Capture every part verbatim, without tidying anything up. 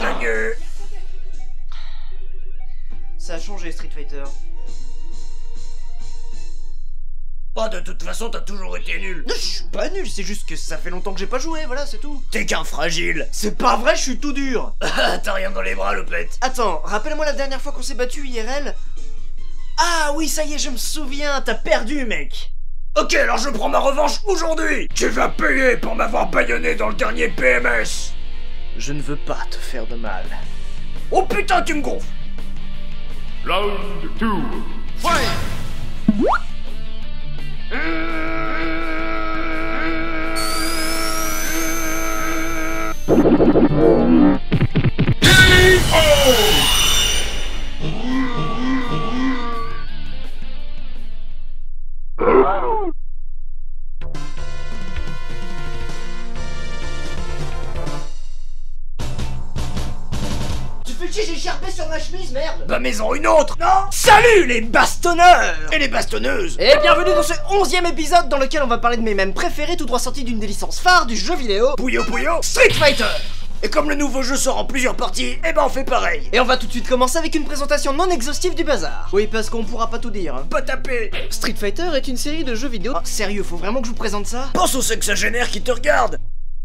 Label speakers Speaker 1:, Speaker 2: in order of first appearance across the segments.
Speaker 1: gueule.
Speaker 2: Ça a changé Street Fighter.
Speaker 1: Bah de toute façon t'as toujours été nul.
Speaker 2: Non, je suis pas nul, c'est juste que ça fait longtemps que j'ai pas joué, voilà, c'est tout.
Speaker 1: T'es qu'un fragile.
Speaker 2: C'est pas vrai, je suis tout dur.
Speaker 1: T'as rien dans les bras, Lopette.
Speaker 2: Attends, rappelle-moi la dernière fois qu'on s'est battu I R L. Ah oui, ça y est, je me souviens, t'as perdu, mec.
Speaker 1: Ok, alors je prends ma revanche aujourd'hui. Tu vas payer pour m'avoir bâillonné dans le dernier P M S.
Speaker 2: Je ne veux pas te faire de mal.
Speaker 1: Oh putain, tu me gonfles.
Speaker 3: Round two, fight!
Speaker 2: Tu fais chier, j'ai charpé sur ma chemise, merde.
Speaker 1: Bah mets-en une autre, non?
Speaker 2: Salut les bastonneurs
Speaker 1: Et les bastonneuses.
Speaker 2: Et bienvenue dans ce onzième épisode dans lequel on va parler de mes mèmes préférés tout droit sortis d'une des licences phares du jeu vidéo
Speaker 1: Pouyo Pouyo
Speaker 2: Street Fighter.
Speaker 1: Et comme le nouveau jeu sort en plusieurs parties, eh ben on fait pareil.
Speaker 2: Et on va tout de suite commencer avec une présentation non exhaustive du bazar. Oui, parce qu'on pourra pas tout dire, hein.
Speaker 1: Pas taper.
Speaker 2: Street Fighter est une série de jeux vidéo... Oh, sérieux, faut vraiment que je vous présente ça?
Speaker 1: Pense au sexagénaire qui te regarde.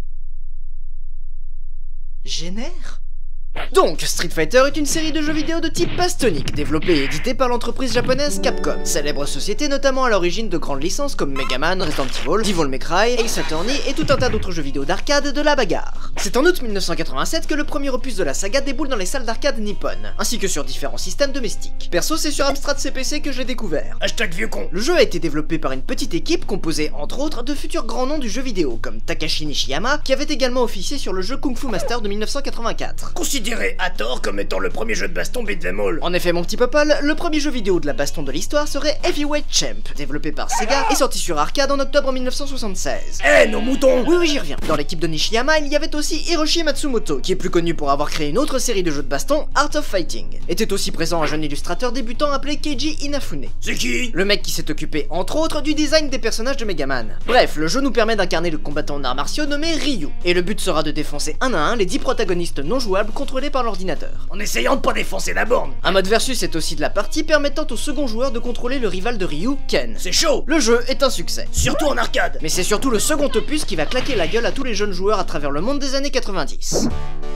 Speaker 2: Génère? Donc, Street Fighter est une série de jeux vidéo de type bastonique, développée et éditée par l'entreprise japonaise Capcom, célèbre société notamment à l'origine de grandes licences comme Mega Man, Resident Evil, Devil May Cry, Ace Attorney et tout un tas d'autres jeux vidéo d'arcade de la bagarre. C'est en août mille neuf cent quatre-vingt-sept que le premier opus de la saga déboule dans les salles d'arcade nippones, ainsi que sur différents systèmes domestiques. Perso, c'est sur Amstrad C P C que je l'ai découvert.
Speaker 1: Hashtag vieux con.
Speaker 2: Le jeu a été développé par une petite équipe composée entre autres de futurs grands noms du jeu vidéo, comme Takashi Nishiyama, qui avait également officié sur le jeu Kung Fu Master de mille neuf cent quatre-vingt-quatre.
Speaker 1: Considéré à tort comme étant le premier jeu de baston beat'em all.
Speaker 2: En effet, mon petit Popol, le premier jeu vidéo de la baston de l'histoire serait Heavyweight Champ, développé par Sega et sorti sur arcade en octobre mille neuf cent soixante-seize.
Speaker 1: Eh, nos moutons.
Speaker 2: Oui, oui, j'y reviens. Dans l'équipe de Nishiyama, il y avait aussi Hiroshi Matsumoto, qui est plus connu pour avoir créé une autre série de jeux de baston, Art of Fighting. Était aussi présent un jeune illustrateur débutant appelé Keiji Inafune.
Speaker 1: C'est qui?
Speaker 2: Le mec qui s'est occupé, entre autres, du design des personnages de Mega Man. Bref, le jeu nous permet d'incarner le combattant en arts martiaux nommé Ryu, et le but sera de défoncer un à un les dix protagonistes non jouables contrôlés par l'ordinateur.
Speaker 1: En essayant de pas défoncer la borne.
Speaker 2: Un mode versus est aussi de la partie permettant au second joueur de contrôler le rival de Ryu, Ken.
Speaker 1: C'est chaud.
Speaker 2: Le jeu est un succès.
Speaker 1: Surtout en arcade.
Speaker 2: Mais c'est surtout le second opus qui va claquer la gueule à tous les jeunes joueurs à travers le monde des années quatre-vingt-dix.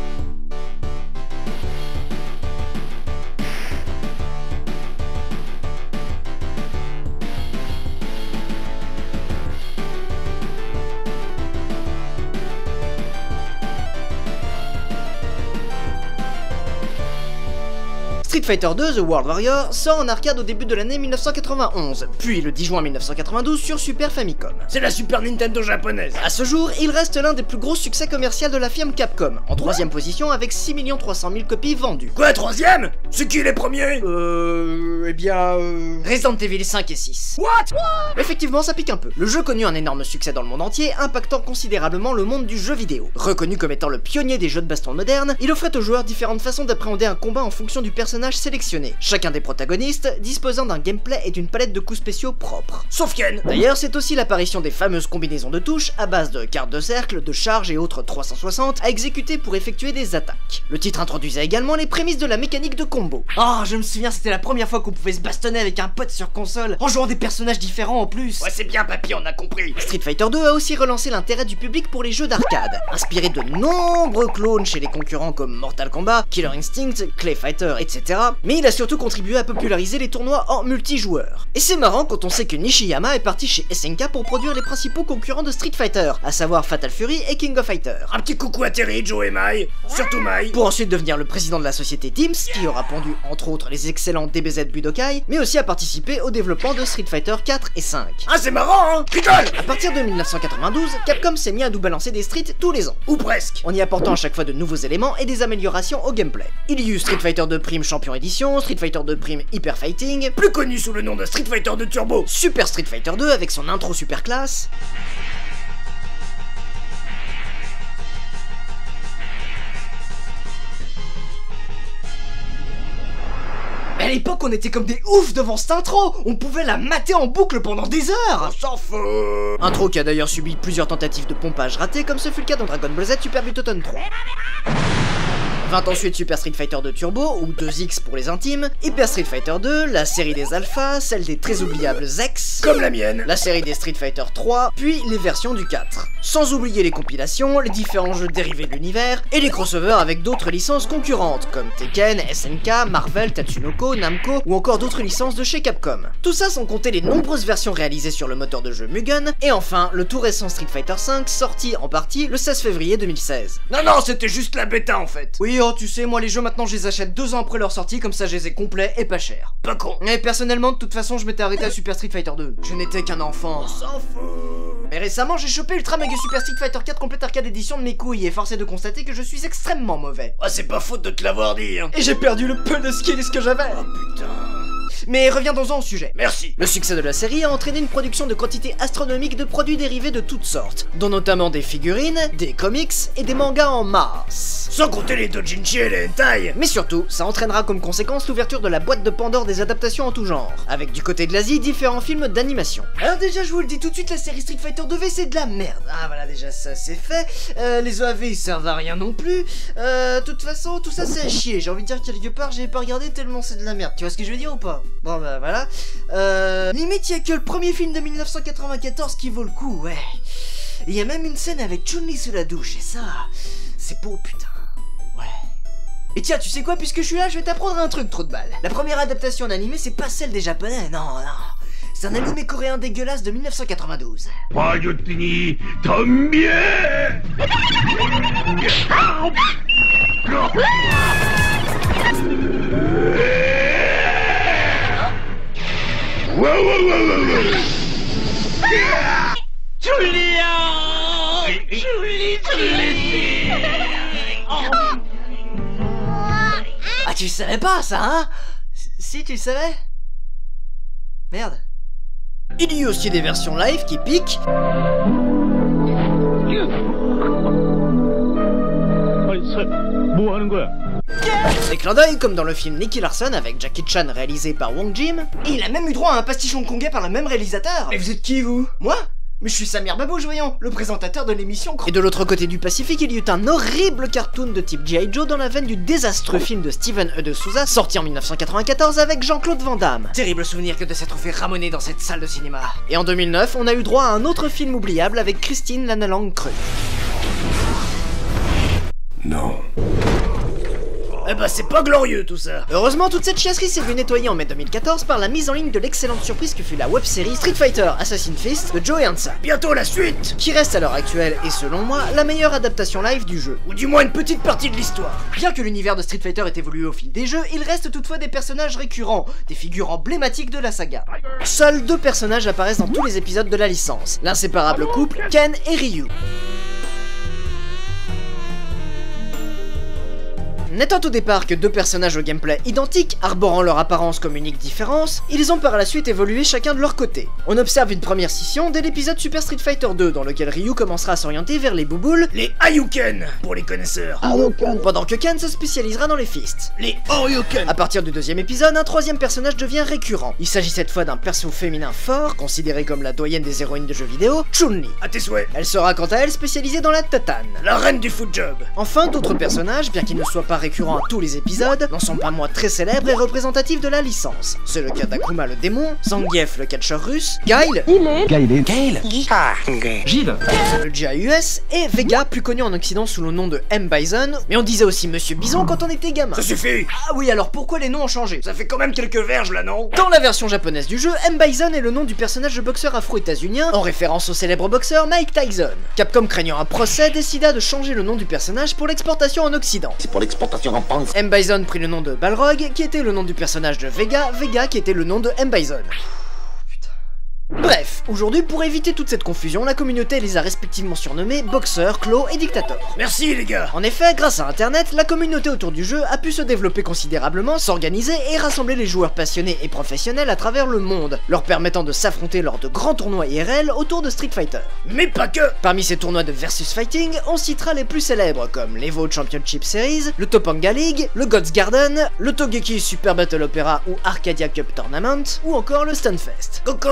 Speaker 2: Street Fighter deux The World Warrior sort en arcade au début de l'année mille neuf cent quatre-vingt-onze, puis le dix juin mille neuf cent quatre-vingt-douze sur Super Famicom.
Speaker 1: C'est la Super Nintendo japonaise.
Speaker 2: À ce jour, il reste l'un des plus gros succès commerciaux de la firme Capcom, en troisième position avec six millions trois cent mille copies vendues.
Speaker 1: Quoi, troisième? C'est qui les premiers?
Speaker 2: Euh... Eh bien... Euh... Resident Evil cinq et six.
Speaker 1: What?
Speaker 2: Effectivement, ça pique un peu. Le jeu connut un énorme succès dans le monde entier, impactant considérablement le monde du jeu vidéo. Reconnu comme étant le pionnier des jeux de baston modernes, il offrait aux joueurs différentes façons d'appréhender un combat en fonction du personnage sélectionné, chacun des protagonistes disposant d'un gameplay et d'une palette de coups spéciaux propres.
Speaker 1: Sauf Ken.
Speaker 2: D'ailleurs, c'est aussi l'apparition des fameuses combinaisons de touches à base de cartes de cercle, de charge et autres trois cent soixante à exécuter pour effectuer des attaques. Le titre introduisait également les prémices de la mécanique de combo. Ah, oh, je me souviens, c'était la première fois qu'on pouvait se bastonner avec un pote sur console, en jouant des personnages différents en plus.
Speaker 1: Ouais, c'est bien papy, on a compris.
Speaker 2: Street Fighter deux a aussi relancé l'intérêt du public pour les jeux d'arcade, inspiré de nombreux clones chez les concurrents comme Mortal Kombat, Killer Instinct, Clay Fighter, et cetera. Mais il a surtout contribué à populariser les tournois en multijoueur. Et c'est marrant quand on sait que Nishiyama est parti chez S N K pour produire les principaux concurrents de Street Fighter, à savoir Fatal Fury et King of Fighters.
Speaker 1: Un petit coucou à Terry, Joe et Mai, surtout Mai.
Speaker 2: Pour ensuite devenir le président de la société Teams, qui aura pondu entre autres les excellents D B Z Budokai, mais aussi a participé au développement de Street Fighter quatre et cinq.
Speaker 1: Ah, c'est marrant, hein? Rigole!
Speaker 2: À partir de mille neuf cent quatre-vingt-douze, Capcom s'est mis à nous balancer des streets tous les ans.
Speaker 1: Ou presque.
Speaker 2: En y apportant à chaque fois de nouveaux éléments et des améliorations au gameplay. Il y eut Street Fighter deux Prime Champion Edition, Street Fighter deux Prime Hyper Fighting,
Speaker 1: plus connu sous le nom de Street Fighter deux Turbo,
Speaker 2: Super Street Fighter deux avec son intro super classe, à l'époque, on était comme des oufs devant cette intro. On pouvait la mater en boucle pendant des heures.
Speaker 1: On s'en fout.
Speaker 2: Intro qui a d'ailleurs subi plusieurs tentatives de pompage ratées, comme ce fut le cas dans Dragon Ball Z Super Butoden trois. Vint ensuite Super Street Fighter deux Turbo, ou deux X pour les intimes, Hyper Street Fighter deux, la série des Alphas, celle des très oubliables Zex,
Speaker 1: comme la mienne,
Speaker 2: la série des Street Fighter trois, puis les versions du quatre. Sans oublier les compilations, les différents jeux dérivés de l'univers, et les crossovers avec d'autres licences concurrentes, comme Tekken, S N K, Marvel, Tatsunoko, Namco, ou encore d'autres licences de chez Capcom. Tout ça sans compter les nombreuses versions réalisées sur le moteur de jeu Mugen, et enfin, le tout récent Street Fighter cinq, sorti en partie le seize février deux mille seize.
Speaker 1: Non non, c'était juste la bêta en fait.
Speaker 2: Oui, oh tu sais, moi les jeux maintenant je les achète deux ans après leur sortie, comme ça je les ai complets et pas chers.
Speaker 1: Pas con.
Speaker 2: Et personnellement, de toute façon, je m'étais arrêté à Super Street Fighter deux. Je n'étais qu'un enfant.
Speaker 1: On s'en fout.
Speaker 2: Mais récemment, j'ai chopé Ultra Mega Super Street Fighter quatre Complete Arcade Edition de mes couilles et forcé de constater que je suis extrêmement mauvais.
Speaker 1: Ah, c'est pas faute de te l'avoir dit, hein.
Speaker 2: Et j'ai perdu le peu de skills que j'avais.
Speaker 1: Oh putain.
Speaker 2: Mais reviendons-en au sujet.
Speaker 1: Merci.
Speaker 2: Le succès de la série a entraîné une production de quantités astronomiques de produits dérivés de toutes sortes, dont notamment des figurines, des comics et des mangas en masse.
Speaker 1: Sans compter les doujinshi et les hentai.
Speaker 2: Mais surtout, ça entraînera comme conséquence l'ouverture de la boîte de Pandore des adaptations en tout genre, avec du côté de l'Asie, différents films d'animation. Alors déjà, je vous le dis tout de suite, la série Street Fighter deux V c'est de la merde. Ah voilà, déjà ça c'est fait. Euh, les O A V ils servent à rien non plus. Euh, de toute façon, tout ça c'est à chier. J'ai envie de dire quelque part, j'ai pas regardé tellement c'est de la merde. Tu vois ce que je veux dire ou pas? Bon bah voilà. Euh, limite, il y a que le premier film de mille neuf cent quatre-vingt-quatorze qui vaut le coup, ouais. Il y a même une scène avec Chun-Li sous la douche, et ça, c'est beau, putain. Ouais. Et tiens, tu sais quoi, puisque je suis là, je vais t'apprendre un truc, trop de balles. La première adaptation en animé, c'est pas celle des japonais, non, non. C'est un animé coréen dégueulasse de mille neuf cent quatre-vingt-douze. Ah, tu savais pas ça, hein? Si, tu savais? Merde. Il y a aussi des versions live qui piquent. Des clins d'œil comme dans le film Nicky Larson avec Jackie Chan réalisé par Wong Jim. Et il a même eu droit à un pastiche hongkongais par le même réalisateur.
Speaker 1: Mais vous êtes qui vous?
Speaker 2: Moi? Mais je suis Samir Babouche, voyons, le présentateur de l'émission. Et de l'autre côté du Pacifique, il y eut un horrible cartoon de type G I Joe dans la veine du désastreux film de Steven E. de Souza, sorti en mille neuf cent quatre-vingt-quatorze avec Jean-Claude Van Damme. Terrible souvenir que de s'être fait ramoner dans cette salle de cinéma. Et en deux mille neuf, on a eu droit à un autre film oubliable avec Christine Lanalang Creux.
Speaker 1: Non. Eh bah c'est pas glorieux tout ça.
Speaker 2: Heureusement, toute cette chiasserie s'est vue nettoyer en mai deux mille quatorze par la mise en ligne de l'excellente surprise que fut la web-série Street Fighter Assassin's Fist de Joe Hansa.
Speaker 1: Bientôt la suite.
Speaker 2: Qui reste à l'heure actuelle, et selon moi, la meilleure adaptation live du jeu.
Speaker 1: Ou du moins une petite partie de l'histoire.
Speaker 2: Bien que l'univers de Street Fighter ait évolué au fil des jeux, il reste toutefois des personnages récurrents, des figures emblématiques de la saga. Seuls deux personnages apparaissent dans tous les épisodes de la licence, l'inséparable couple Ken et Ryu. N'étant au départ que deux personnages au gameplay identique, arborant leur apparence comme unique différence, ils ont par la suite évolué chacun de leur côté. On observe une première scission dès l'épisode Super Street Fighter deux, dans lequel Ryu commencera à s'orienter vers les bouboules,
Speaker 1: les Hadouken pour les connaisseurs,
Speaker 2: Hadouken. Pendant que Ken se spécialisera dans les fists,
Speaker 1: les Hadouken.
Speaker 2: À partir du deuxième épisode, un troisième personnage devient récurrent. Il s'agit cette fois d'un perso féminin fort, considéré comme la doyenne des héroïnes de jeux vidéo, Chun-Li.
Speaker 1: À tes souhaits.
Speaker 2: Elle sera quant à elle spécialisée dans la tatane,
Speaker 1: la reine du foot job.
Speaker 2: Enfin, d'autres personnages, bien qu'ils ne soient pas récurrents à tous les épisodes, n'en sont pas moins très célèbres et représentatifs de la licence. C'est le cas d'Akuma le démon, Zangief le catcheur russe, Guile,
Speaker 4: Guile,
Speaker 2: Gilles, le G A U S, et Vega, plus connu en Occident sous le nom de M. Bison, mais on disait aussi Monsieur Bison quand on était gamin.
Speaker 1: Ça suffit.
Speaker 2: Ah oui, alors pourquoi les noms ont changé?
Speaker 1: Ça fait quand même quelques verges là, non?
Speaker 2: Dans la version japonaise du jeu, M. Bison est le nom du personnage de boxeur afro-états-unien, en référence au célèbre boxeur Mike Tyson. Capcom, craignant un procès, décida de changer le nom du personnage pour l'exportation en Occident.
Speaker 4: C'est pour l'exportation en France.
Speaker 2: M. Bison prit le nom de Balrog, qui était le nom du personnage de Vega, Vega qui était le nom de M. Bison. Bref, aujourd'hui, pour éviter toute cette confusion, la communauté les a respectivement surnommés Boxeur, Claw et Dictator.
Speaker 1: Merci les gars.
Speaker 2: En effet, grâce à internet, la communauté autour du jeu a pu se développer considérablement, s'organiser et rassembler les joueurs passionnés et professionnels à travers le monde, leur permettant de s'affronter lors de grands tournois I R L autour de Street Fighter.
Speaker 1: Mais pas que.
Speaker 2: Parmi ces tournois de versus fighting, on citera les plus célèbres comme l'Evo Championship Series, le Topanga League, le God's Garden, le Togeki Super Battle Opera ou Arcadia Cup Tournament, ou encore le Stunfest.
Speaker 1: Cocorico.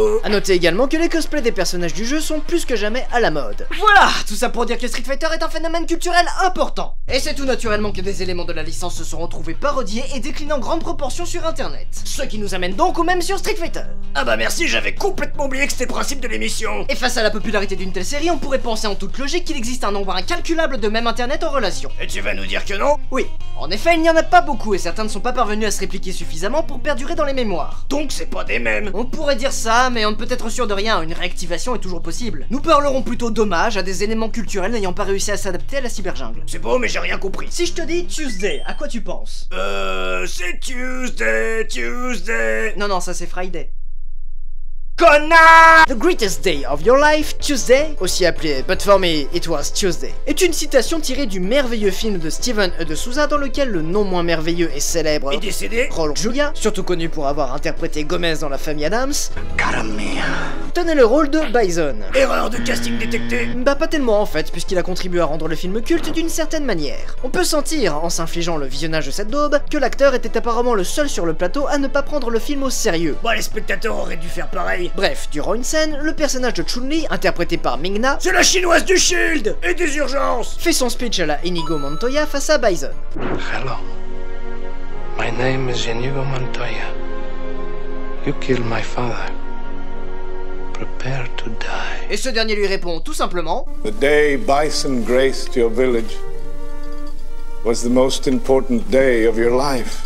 Speaker 1: Bravo.
Speaker 2: A noter également que les cosplays des personnages du jeu sont plus que jamais à la mode. Voilà, tout ça pour dire que Street Fighter est un phénomène culturel important. Et c'est tout naturellement que des éléments de la licence se sont retrouvés parodiés et déclinés en grande proportion sur internet. Ce qui nous amène donc au même sur Street Fighter.
Speaker 1: Ah bah merci, j'avais complètement oublié que c'était le principe de l'émission.
Speaker 2: Et face à la popularité d'une telle série, on pourrait penser en toute logique qu'il existe un nombre incalculable de mèmes internet en relation.
Speaker 1: Et tu vas nous dire que non?
Speaker 2: Oui, en effet, il n'y en a pas beaucoup et certains ne sont pas parvenus à se répliquer suffisamment pour perdurer dans les mémoires.
Speaker 1: Donc c'est pas des mèmes.
Speaker 2: On pourrait dire ça, mais on ne peut être sûr de rien, une réactivation est toujours possible. Nous parlerons plutôt d'hommage à des éléments culturels n'ayant pas réussi à s'adapter à la cyberjungle.
Speaker 1: C'est beau, mais j'ai rien compris.
Speaker 2: Si je te dis Tuesday, à quoi tu penses?
Speaker 1: Euh... c'est Tuesday, Tuesday...
Speaker 2: Non, non, ça c'est Friday.
Speaker 1: Connard!
Speaker 2: The greatest day of your life, Tuesday, aussi appelé But for me, it was Tuesday, est une citation tirée du merveilleux film de Steven E. de Souza dans lequel le non moins merveilleux et célèbre
Speaker 1: est décédé
Speaker 2: Raul Julia, surtout connu pour avoir interprété Gomez dans La Famille Adams, tenait le rôle de Bison.
Speaker 1: Erreur de casting détectée.
Speaker 2: Bah pas tellement en fait, puisqu'il a contribué à rendre le film culte d'une certaine manière. On peut sentir, en s'infligeant le visionnage de cette daube, que l'acteur était apparemment le seul sur le plateau à ne pas prendre le film au sérieux.
Speaker 1: Bah les spectateurs auraient dû faire pareil.
Speaker 2: Bref, durant une scène, le personnage de Chun-Li, interprété par Ming-Na,
Speaker 1: c'est la chinoise du Shield et des urgences,
Speaker 2: fait son speech à la Inigo Montoya face à Bison.
Speaker 5: Hello. My name is Inigo Montoya. You killed my father. Prepare to die.
Speaker 2: Et ce dernier lui répond tout simplement:
Speaker 6: The day Bison graced your village was the most important day of your life.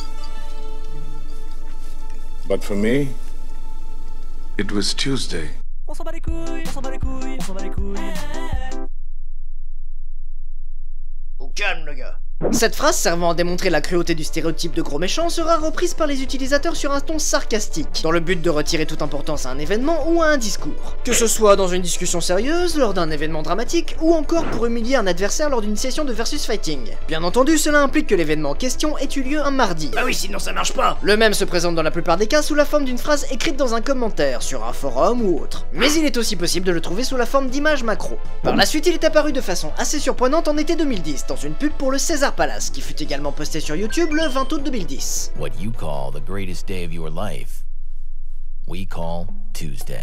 Speaker 6: But for me, it was Tuesday.
Speaker 2: On s'en bat les couilles, on s'en bat les couilles, on s'en bat les couilles.
Speaker 1: Au calme le gars.
Speaker 2: Cette phrase servant à démontrer la cruauté du stéréotype de gros méchant sera reprise par les utilisateurs sur un ton sarcastique, dans le but de retirer toute importance à un événement ou à un discours. Que ce soit dans une discussion sérieuse, lors d'un événement dramatique, ou encore pour humilier un adversaire lors d'une session de versus fighting. Bien entendu, cela implique que l'événement en question ait eu lieu un mardi.
Speaker 1: Ah oui, sinon ça marche pas.
Speaker 2: Le même se présente dans la plupart des cas sous la forme d'une phrase écrite dans un commentaire, sur un forum ou autre. Mais il est aussi possible de le trouver sous la forme d'images macro. Par la suite, il est apparu de façon assez surprenante en été deux mille dix, dans une pub pour le César Palace, qui fut également posté sur YouTube le vingt août deux mille dix.
Speaker 7: What you call the greatest day of your life, we call Tuesday.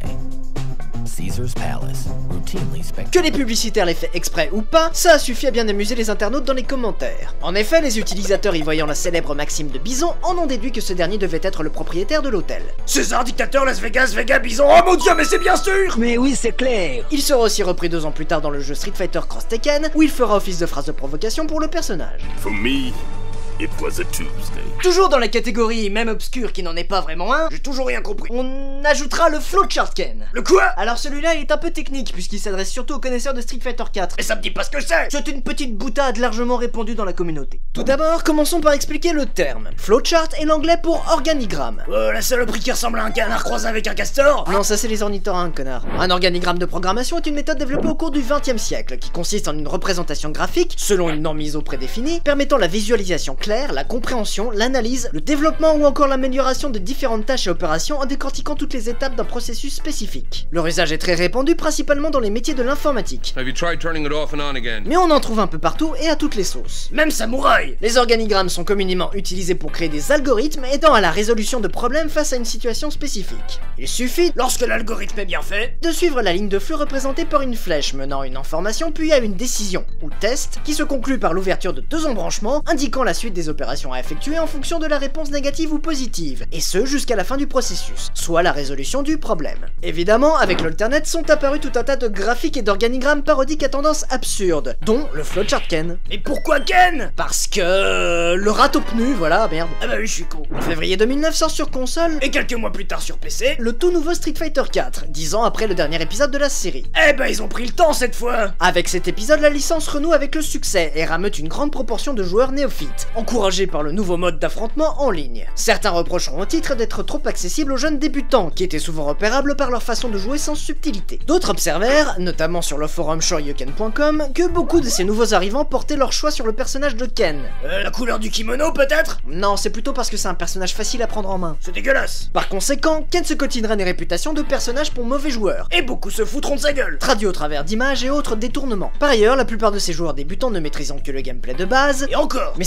Speaker 7: Caesar's Palace, routinely spectacular.
Speaker 2: Que les publicitaires l'aient fait exprès ou pas, ça a suffi à bien amuser les internautes dans les commentaires. En effet, les utilisateurs y voyant la célèbre maxime de Bison en ont déduit que ce dernier devait être le propriétaire de l'hôtel.
Speaker 1: César, dictateur, Las Vegas, Vega, Bison, oh mon dieu, mais c'est bien sûr!
Speaker 4: Mais oui, c'est clair.
Speaker 2: Il sera aussi repris deux ans plus tard dans le jeu Street Fighter Cross Tekken, où il fera office de phrase de provocation pour le personnage.
Speaker 3: For me, it was a Tuesday.
Speaker 2: Toujours dans la catégorie même obscure qui n'en est pas vraiment un,
Speaker 1: J'ai toujours rien compris.
Speaker 2: on ajoutera le Flowchart Ken.
Speaker 1: Le quoi?
Speaker 2: Alors celui-là il est un peu technique puisqu'il s'adresse surtout aux connaisseurs de Street Fighter quatre.
Speaker 1: Mais ça me dit pas ce que c'est!
Speaker 2: C'est une petite boutade largement répandue dans la communauté. Tout d'abord, commençons par expliquer le terme. Flowchart est l'anglais pour organigramme.
Speaker 1: Euh, la saloperie qui ressemble à un canard croisé avec un castor?
Speaker 2: Non, ça c'est les ornithorynques, connard. Un organigramme de programmation est une méthode développée au cours du vingtième siècle, qui consiste en une représentation graphique, selon une norme I S O prédéfinie, permettant la visualisation claire, la compréhension, l'analyse, le développement ou encore l'amélioration de différentes tâches et opérations en décortiquant toutes les étapes d'un processus spécifique. Leur usage est très répandu, principalement dans les métiers de l'informatique.
Speaker 3: Have you tried turning it off and on again?
Speaker 2: Mais on en trouve un peu partout et à toutes les sauces.
Speaker 1: Même samouraï!
Speaker 2: Les organigrammes sont communément utilisés pour créer des algorithmes aidant à la résolution de problèmes face à une situation spécifique. Il suffit,
Speaker 1: Lorsque l'algorithme est bien fait,
Speaker 2: de suivre la ligne de flux représentée par une flèche menant à une information puis à une décision, ou test, qui se conclut par l'ouverture de deux embranchements indiquant la suite des opérations à effectuer en fonction de la réponse négative ou positive, et ce jusqu'à la fin du processus, soit la résolution du problème. Évidemment, avec l'Alternet sont apparus tout un tas de graphiques et d'organigrammes parodiques à tendance absurde, dont le Flowchart Ken.
Speaker 1: mais pourquoi Ken?
Speaker 2: Parce que... le rat au pneu, voilà, merde.
Speaker 1: Ah bah oui, je suis con.
Speaker 2: En février deux mille neuf sort sur console
Speaker 1: Et quelques mois plus tard sur P C,
Speaker 2: le tout nouveau Street Fighter quatre, dix ans après le dernier épisode de la série.
Speaker 1: eh bah ils ont pris le temps cette fois!
Speaker 2: Avec cet épisode, la licence renoue avec le succès et rameute une grande proportion de joueurs néophytes, encouragés par le nouveau mode d'affrontement en ligne. Certains reprocheront au titre d'être trop accessible aux jeunes débutants, qui étaient souvent repérables par leur façon de jouer sans subtilité. D'autres observèrent, notamment sur le forum shoryuken point com, que beaucoup de ces nouveaux arrivants portaient leur choix sur le personnage de Ken.
Speaker 1: Euh, la couleur du kimono peut-être?
Speaker 2: Non, c'est plutôt parce que c'est un personnage facile à prendre en main.
Speaker 1: C'est dégueulasse!
Speaker 2: Par conséquent, Ken se cotinerait des réputations de personnage pour mauvais joueurs,
Speaker 1: Et beaucoup se foutront de sa gueule!
Speaker 2: traduit au travers d'images et autres détournements. Par ailleurs, la plupart de ces joueurs débutants ne maîtrisant que le gameplay de base,
Speaker 1: Et encore!
Speaker 2: mais sans subtilité,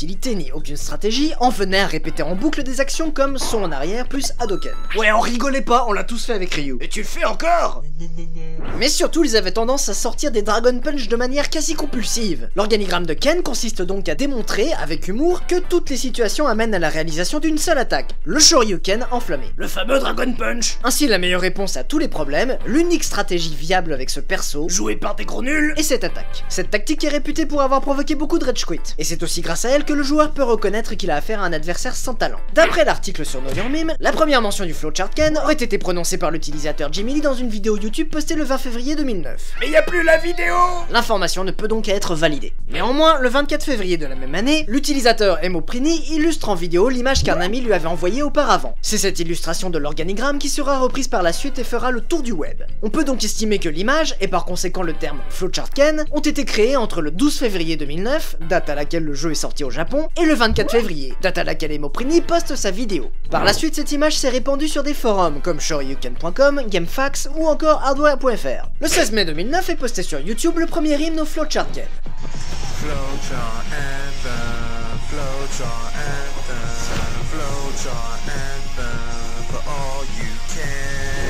Speaker 2: utilité ni aucune stratégie, en venaient à répéter en boucle des actions comme saut en arrière plus Hadoken. Ouais, on rigolait pas, on l'a tous fait avec Ryu.
Speaker 1: Et tu le fais encore?
Speaker 2: Mais surtout, ils avaient tendance à sortir des Dragon Punch de manière quasi compulsive. L'organigramme de Ken consiste donc à démontrer, avec humour, que toutes les situations amènent à la réalisation d'une seule attaque, le Shoryuken enflammé.
Speaker 1: Le fameux Dragon Punch.
Speaker 2: Ainsi, la meilleure réponse à tous les problèmes, l'unique stratégie viable avec ce perso,
Speaker 1: joué par des gros nuls,
Speaker 2: et cette attaque. Cette tactique est réputée pour avoir provoqué beaucoup de rage quit, et c'est aussi grâce à elle que le joueur peut reconnaître qu'il a affaire à un adversaire sans talent. D'après l'article sur Know Your Meme, la première mention du Flowchart Ken aurait été prononcée par l'utilisateur Jimmy Lee dans une vidéo YouTube postée le vingt février deux mille neuf.
Speaker 1: Mais y a plus la vidéo.
Speaker 2: L'information ne peut donc être validée. Néanmoins, le vingt-quatre février de la même année, l'utilisateur Emoprini illustre en vidéo l'image qu'un ami lui avait envoyée auparavant. C'est cette illustration de l'organigramme qui sera reprise par la suite et fera le tour du web. On peut donc estimer que l'image, et par conséquent le terme Flowchart Ken, ont été créés entre le douze février deux mille neuf, date à laquelle le jeu est sorti au Japon, et le vingt-quatre février, date à laquelle Emoprini poste sa vidéo. Par la suite, cette image s'est répandue sur des forums comme shoryuken point com, GameFAQs ou encore hardware point f r. Le seize mai deux mille neuf est posté sur YouTube le premier hymne au Flowchart Ken.
Speaker 8: Flowchart anthem, Flowchart anthem, Flowchart anthem, for all you can.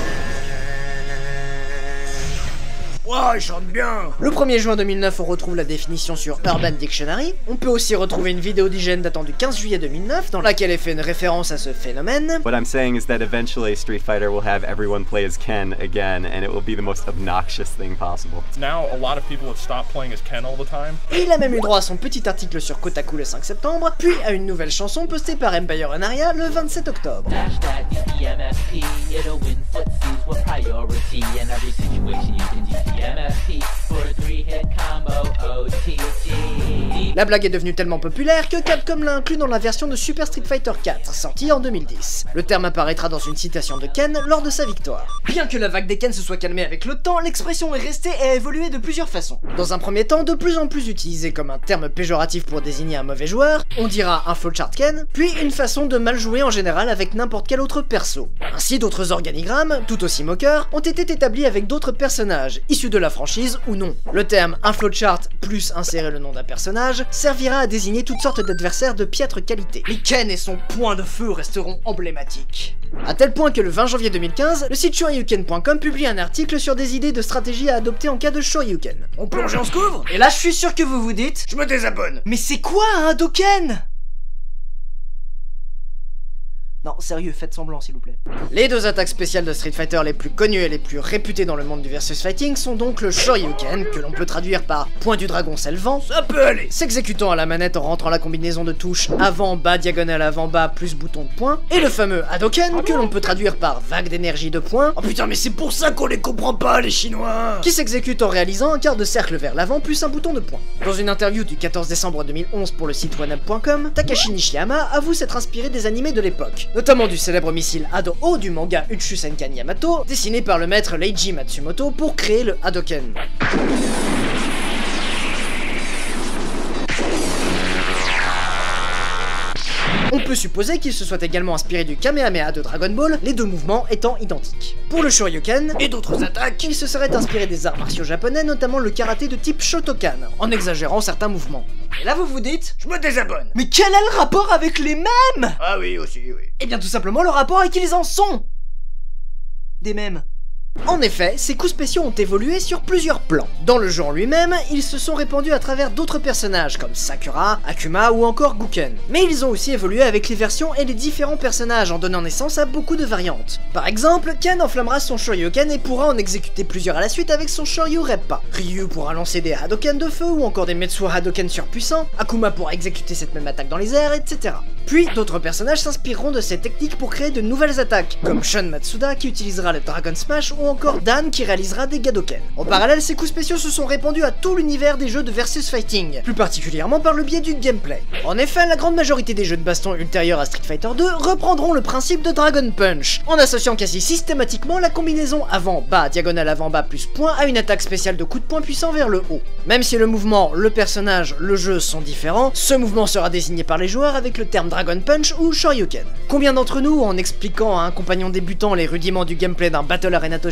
Speaker 1: Wow, il chante bien.
Speaker 2: Le premier juin deux mille neuf, on retrouve la définition sur Urban Dictionary. On peut aussi retrouver une vidéo d'hygiène datant du quinze juillet deux mille neuf dans laquelle est fait une référence à ce phénomène.
Speaker 9: What I'm saying is that eventually Street Fighter will have everyone play as Ken again and it will be the most obnoxious thing possible.
Speaker 10: Now a lot of people have stopped playing as Ken all the time.
Speaker 2: Et il a même eu droit à son petit article sur Kotaku le cinq septembre, puis à une nouvelle chanson postée par Empire Anaria le vingt-sept octobre. La blague est devenue tellement populaire que Capcom l'a inclus dans la version de Super Street Fighter quatre, sortie en deux mille dix. Le terme apparaîtra dans une citation de Ken lors de sa victoire. Bien que la vague des Ken se soit calmée avec le temps, l'expression est restée et a évolué de plusieurs façons. Dans un premier temps, de plus en plus utilisé comme un terme péjoratif pour désigner un mauvais joueur, on dira un Flowchart Ken, puis une façon de mal jouer en général avec n'importe quel autre perso. Ainsi, d'autres organigrammes, tout aussi moqueurs, ont été établis avec d'autres personnages, issus de la franchise ou non. Le terme un flowchart plus insérer le nom d'un personnage servira à désigner toutes sortes d'adversaires de piètre qualité. Mais Ken et son point de feu resteront emblématiques. A tel point que le vingt janvier deux mille quinze, le site shoryuken point com publie un article sur des idées de stratégie à adopter en cas de Shoryuken.
Speaker 1: On plonge et on se couvre.
Speaker 2: Et là je suis sûr que vous vous dites,
Speaker 1: je me désabonne.
Speaker 2: Mais c'est quoi un Hadoken ? Non, sérieux, faites semblant s'il vous plaît. Les deux attaques spéciales de Street Fighter les plus connues et les plus réputées dans le monde du versus fighting sont donc le Shoryuken, que l'on peut traduire par point du dragon c'est le vent,
Speaker 1: ça peut aller,
Speaker 2: s'exécutant à la manette en rentrant la combinaison de touches avant, bas, diagonale, avant, bas, plus bouton de point, et le fameux Hadoken, que l'on peut traduire par vague d'énergie de points.
Speaker 1: Oh putain, mais c'est pour ça qu'on les comprend pas les chinois,
Speaker 2: qui s'exécute en réalisant un quart de cercle vers l'avant plus un bouton de point. Dans une interview du quatorze décembre deux mille onze pour le site one up point com, Takashi Nishiyama avoue s'être inspiré des animés de l'époque, notamment du célèbre missile Hado-Oh du manga Uchu Senkan Yamato, dessiné par le maître Leiji Matsumoto pour créer le Hadoken. On peut supposer qu'il se soit également inspiré du Kamehameha de Dragon Ball, les deux mouvements étant identiques. Pour le Shoryuken
Speaker 1: et d'autres attaques,
Speaker 2: il se serait inspiré des arts martiaux japonais, notamment le karaté de type Shotokan, en exagérant certains mouvements. Et là vous vous dites,
Speaker 1: je me désabonne.
Speaker 2: Mais quel est le rapport avec les mèmes?
Speaker 1: Ah oui, aussi, oui.
Speaker 2: Eh bien tout simplement le rapport est qu'ils en sont des mèmes. En effet, ces coups spéciaux ont évolué sur plusieurs plans. Dans le jeu en lui-même, ils se sont répandus à travers d'autres personnages comme Sakura, Akuma ou encore Guken. Mais ils ont aussi évolué avec les versions et les différents personnages en donnant naissance à beaucoup de variantes. Par exemple, Ken enflammera son Shoryuken et pourra en exécuter plusieurs à la suite avec son Shoryu Reppa. Ryu pourra lancer des Hadoken de feu ou encore des Metsu Hadoken surpuissants, Akuma pourra exécuter cette même attaque dans les airs, et cetera. Puis d'autres personnages s'inspireront de ces techniques pour créer de nouvelles attaques, comme Shun Matsuda qui utilisera le Dragon Smash ou encore Dan qui réalisera des Gadoken. En parallèle, ces coups spéciaux se sont répandus à tout l'univers des jeux de versus fighting, plus particulièrement par le biais du gameplay. En effet, la grande majorité des jeux de baston ultérieurs à Street Fighter deux reprendront le principe de Dragon Punch, en associant quasi systématiquement la combinaison avant-bas, diagonale avant-bas plus point à une attaque spéciale de coup de poing puissant vers le haut. Même si le mouvement, le personnage, le jeu sont différents, ce mouvement sera désigné par les joueurs avec le terme Dragon Punch ou Shoryuken. Combien d'entre nous, en expliquant à un compagnon débutant les rudiments du gameplay d'un Battle Arena Toshi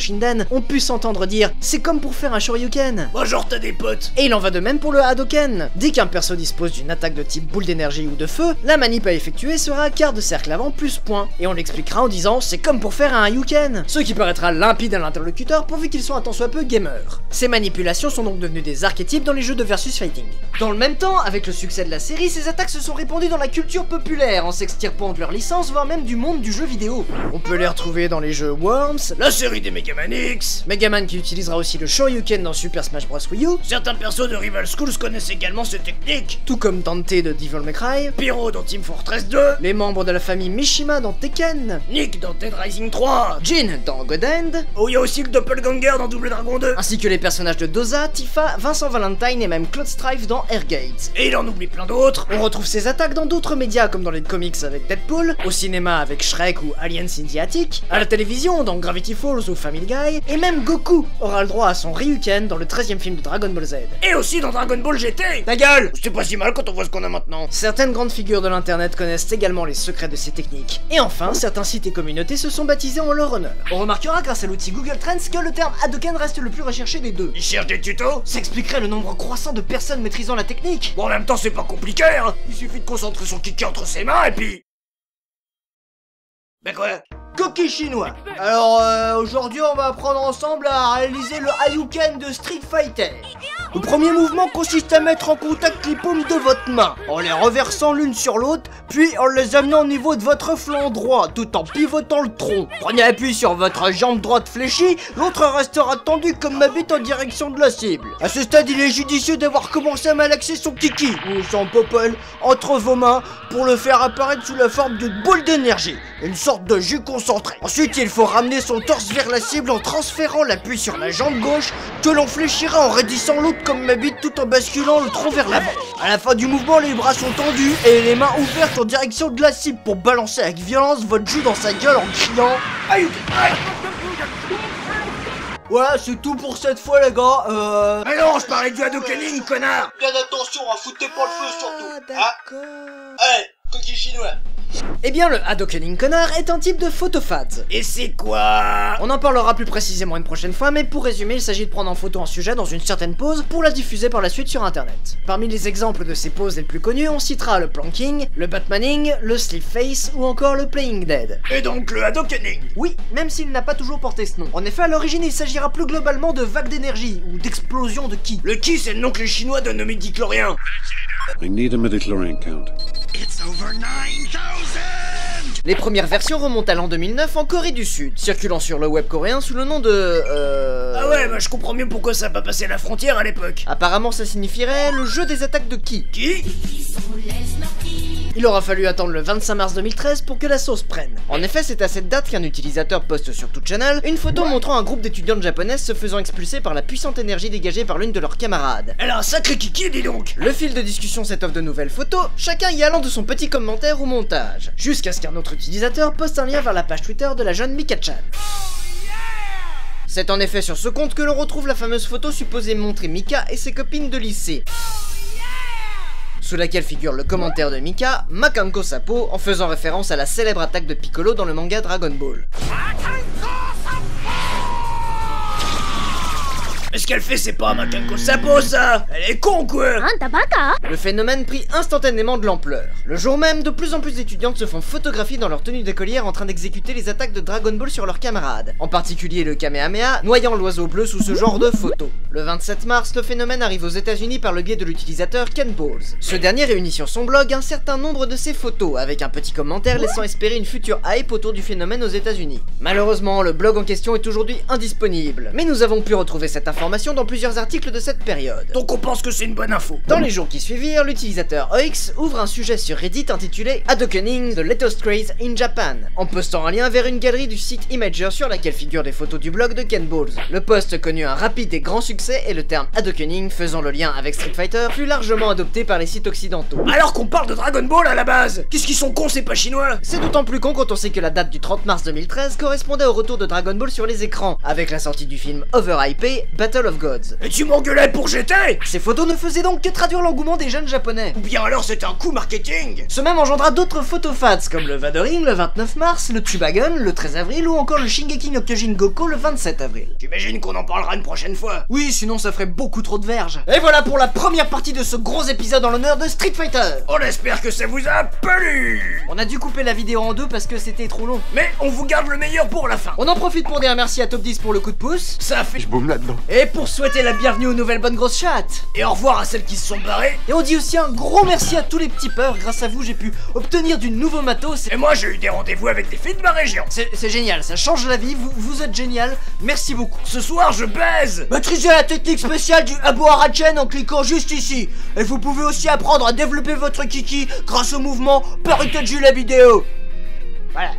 Speaker 2: Shinden ont pu s'entendre dire « c'est comme pour faire un Shoryuken ».
Speaker 1: Moi genre t'as des potes.
Speaker 2: Et il en va de même pour le Hadoken. Dès qu'un perso dispose d'une attaque de type boule d'énergie ou de feu, la manip à effectuer sera quart de cercle avant plus point. Et on l'expliquera en disant « c'est comme pour faire un Hayuken », ce qui paraîtra limpide à l'interlocuteur pourvu qu'ils soient un tant soit peu gamers. Ces manipulations sont donc devenues des archétypes dans les jeux de versus fighting. Dans le même temps, avec le succès de la série, ces attaques se sont répandues dans la culture populaire en s'extirpant de leur licence, voire même du monde du jeu vidéo. On peut les retrouver dans les jeux Worms,
Speaker 1: la série des Megaman X,
Speaker 2: Megaman qui utilisera aussi le Shoryuken dans Super Smash Bros Wii U,
Speaker 1: certains persos de Rival Schools connaissent également ces techniques,
Speaker 2: tout comme Dante de Devil May Cry,
Speaker 1: Pyro dans Team Fortress deux,
Speaker 2: les membres de la famille Mishima dans Tekken,
Speaker 1: Nick dans Dead Rising trois,
Speaker 2: Jin dans God End,
Speaker 1: oh y'a aussi le Doppelganger dans Double Dragon deux,
Speaker 2: ainsi que les personnages de Doza, Tifa, Vincent Valentine et même Cloud Strife dans Airgate.
Speaker 1: Et il en oublie plein d'autres.
Speaker 2: On retrouve ces attaques dans d'autres médias comme dans les comics avec Deadpool, au cinéma avec Shrek ou Aliens in the Attic, à la télévision dans Gravity Falls ou Family Guy, et même Goku aura le droit à son Ryuken dans le treizième film de Dragon Ball Z.
Speaker 1: Et aussi dans Dragon Ball G T.
Speaker 2: Ta gueule!
Speaker 1: C'est pas si mal quand on voit ce qu'on a maintenant.
Speaker 2: Certaines grandes figures de l'internet connaissent également les secrets de ces techniques. Et enfin, certains sites et communautés se sont baptisés en leur honneur. On remarquera grâce à l'outil Google Trends que le terme Hadoken reste le plus recherché des deux.
Speaker 1: Ils cherchent des tutos?
Speaker 2: Ça expliquerait le nombre croissant de personnes maîtrisant la technique.
Speaker 1: Bon, en même temps c'est pas compliqué hein. Il suffit de concentrer son kiki entre ses mains et puis... Ben quoi?
Speaker 2: Coquille chinois. Alors euh, aujourd'hui on va apprendre ensemble à réaliser le Hayuken de Street Fighter. Le premier mouvement consiste à mettre en contact les paumes de votre main, en les reversant l'une sur l'autre, puis en les amenant au niveau de votre flanc droit, tout en pivotant le tronc. Prenez appui sur votre jambe droite fléchie, l'autre restera tendu comme ma bite en direction de la cible. À ce stade, il est judicieux d'avoir commencé à malaxer son kiki, ou son popol, entre vos mains, pour le faire apparaître sous la forme d'une boule d'énergie, une sorte de jus concentré. Ensuite, il faut ramener son torse vers la cible en transférant l'appui sur la jambe gauche, que l'on fléchira en raidissant l'autre comme ma bite tout en basculant le tronc vers l'avant. À la fin du mouvement, les bras sont tendus et les mains ouvertes en direction de la cible pour balancer avec violence votre jus dans sa gueule en criant Aïe. Voilà, c'est tout pour cette fois les gars, euh...
Speaker 1: Mais non, je parlais du Hadokening, connard.
Speaker 2: Bien attention, hein, foutez pas le feu surtout.
Speaker 1: D'accord.
Speaker 2: Allez, coquille chinois. Eh bien, le Hadokening connard est un type de photophase.
Speaker 1: Et c'est quoi?
Speaker 2: On en parlera plus précisément une prochaine fois, mais pour résumer, il s'agit de prendre en photo un sujet dans une certaine pose pour la diffuser par la suite sur internet. Parmi les exemples de ces poses les plus connues, on citera le planking, le batmaning, le sleeve face ou encore le playing dead.
Speaker 1: Et donc le Hadokening?
Speaker 2: Oui, même s'il n'a pas toujours porté ce nom. En effet, à l'origine, il s'agira plus globalement de vagues d'énergie ou d'explosion de ki.
Speaker 1: Le ki, c'est le nom que les Chinois donnent aux midi-chloriens.
Speaker 11: I need a midi-chlorian count.
Speaker 1: It's over nine thousand.
Speaker 2: Les premières versions remontent à l'an deux mille neuf en Corée du Sud, circulant sur le web coréen sous le nom de... Euh...
Speaker 1: Ah ouais, bah je comprends mieux pourquoi ça a pas passé la frontière à l'époque.
Speaker 2: Apparemment ça signifierait le jeu des attaques de ki.
Speaker 1: Qui?
Speaker 2: Il aura fallu attendre le vingt-cinq mars deux mille treize pour que la sauce prenne. En effet, c'est à cette date qu'un utilisateur poste sur tout channel une photo montrant un groupe d'étudiantes japonaises se faisant expulser par la puissante énergie dégagée par l'une de leurs camarades.
Speaker 1: Elle a un sacré kiki, dis donc.
Speaker 2: Le fil de discussion s'étoffe de nouvelles photos, chacun y allant de son petit commentaire ou montage, jusqu'à ce qu'un autre utilisateur poste un lien vers la page Twitter de la jeune Mika-chan. C'est en effet sur ce compte que l'on retrouve la fameuse photo supposée montrer Mika et ses copines de lycée, sous laquelle figure le commentaire de Mika, Makanko Sapo, en faisant référence à la célèbre attaque de Piccolo dans le manga Dragon Ball.
Speaker 1: Mais ce qu'elle fait, c'est pas un Makanko Sapo, ça. Elle est con, quoi.
Speaker 2: Le phénomène prit instantanément de l'ampleur. Le jour même, de plus en plus d'étudiantes se font photographier dans leur tenue d'écolière en train d'exécuter les attaques de Dragon Ball sur leurs camarades, en particulier le Kamehameha, noyant l'oiseau bleu sous ce genre de photos. Le vingt-sept mars, le phénomène arrive aux États-Unis par le biais de l'utilisateur Ken Balls. Ce dernier réunit sur son blog un certain nombre de ses photos, avec un petit commentaire laissant espérer une future hype autour du phénomène aux États-Unis. Malheureusement, le blog en question est aujourd'hui indisponible, mais nous avons pu retrouver cette information dans plusieurs articles de cette période.
Speaker 1: Donc on pense que c'est une bonne info.
Speaker 2: Dans les jours qui suivirent, l'utilisateur Oix ouvre un sujet sur Reddit intitulé Hadokening the latest craze in Japan, en postant un lien vers une galerie du site Imager sur laquelle figurent des photos du blog de Ken Balls. Le post connut un rapide et grand succès et le terme Hadokening, faisant le lien avec Street Fighter, fut largement adopté par les sites occidentaux.
Speaker 1: Alors qu'on parle de Dragon Ball à la base, qu'est-ce qu'ils sont cons, c'est pas chinois?
Speaker 2: C'est d'autant plus con quand on sait que la date du trente mars deux mille treize correspondait au retour de Dragon Ball sur les écrans, avec la sortie du film overhypé Battle of Gods.
Speaker 1: Et tu m'engueulais pour G T?
Speaker 2: Ces photos ne faisaient donc que traduire l'engouement des jeunes japonais.
Speaker 1: Ou bien alors c'est un coup marketing?
Speaker 2: Ce même engendra d'autres photofads comme le Vadering le vingt-neuf mars, le Tsubagun le treize avril ou encore le Shingeki no Kyojin Gokko le vingt-sept avril.
Speaker 1: J'imagine qu'on en parlera une prochaine fois.
Speaker 2: Oui, sinon ça ferait beaucoup trop de verges. Et voilà pour la première partie de ce gros épisode en l'honneur de Street Fighter.
Speaker 1: On espère que ça vous a plu.
Speaker 2: On a dû couper la vidéo en deux parce que c'était trop long.
Speaker 1: Mais on vous garde le meilleur pour la fin.
Speaker 2: On en profite pour dire merci à Top dix pour le coup de pouce.
Speaker 1: Ça fait...
Speaker 9: Je boume là-dedans.
Speaker 2: Et pour souhaiter la bienvenue aux nouvelles bonnes grosses chattes.
Speaker 1: Et au revoir à celles qui se sont barrées.
Speaker 2: Et on dit aussi un gros merci à tous les petits peurs. Grâce à vous, j'ai pu obtenir du nouveau matos.
Speaker 1: Et moi, j'ai eu des rendez-vous avec des filles de ma région.
Speaker 2: C'est génial, ça change la vie. Vous, vous êtes génial. Merci beaucoup.
Speaker 1: Ce soir, je baise.
Speaker 2: Maîtrisez la technique spéciale du Abo Arachen en cliquant juste ici. Et vous pouvez aussi apprendre à développer votre kiki grâce au mouvement Parutaji la vidéo. Voilà.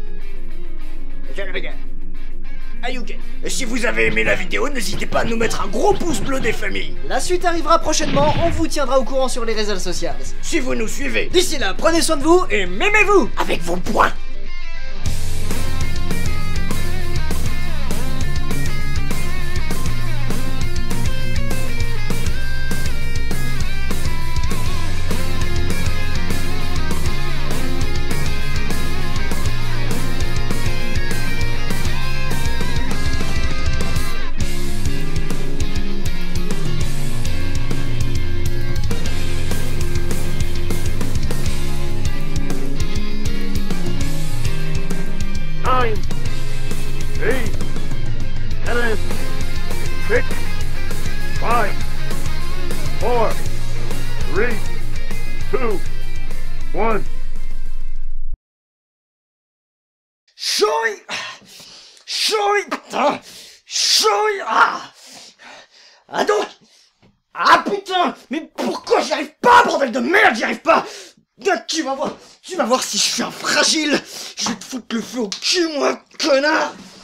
Speaker 1: Et si vous avez aimé la vidéo, n'hésitez pas à nous mettre un gros pouce bleu des familles.
Speaker 2: La suite arrivera prochainement, on vous tiendra au courant sur les réseaux sociaux.
Speaker 1: Si vous nous suivez.
Speaker 2: D'ici là, prenez soin de vous et m'aimez-vous
Speaker 1: avec vos poings.
Speaker 12: Nine, eight, seven, six, five, four, three, two, one.
Speaker 1: Chouille, chouille, putain, chouille. Ah, ah donc, ah putain, mais pourquoi j'y arrive pas, bordel de merde, j'y arrive pas. Tu vas voir, tu vas voir si je suis un fragile. Je vais te foutre le feu au cul, moi, connard.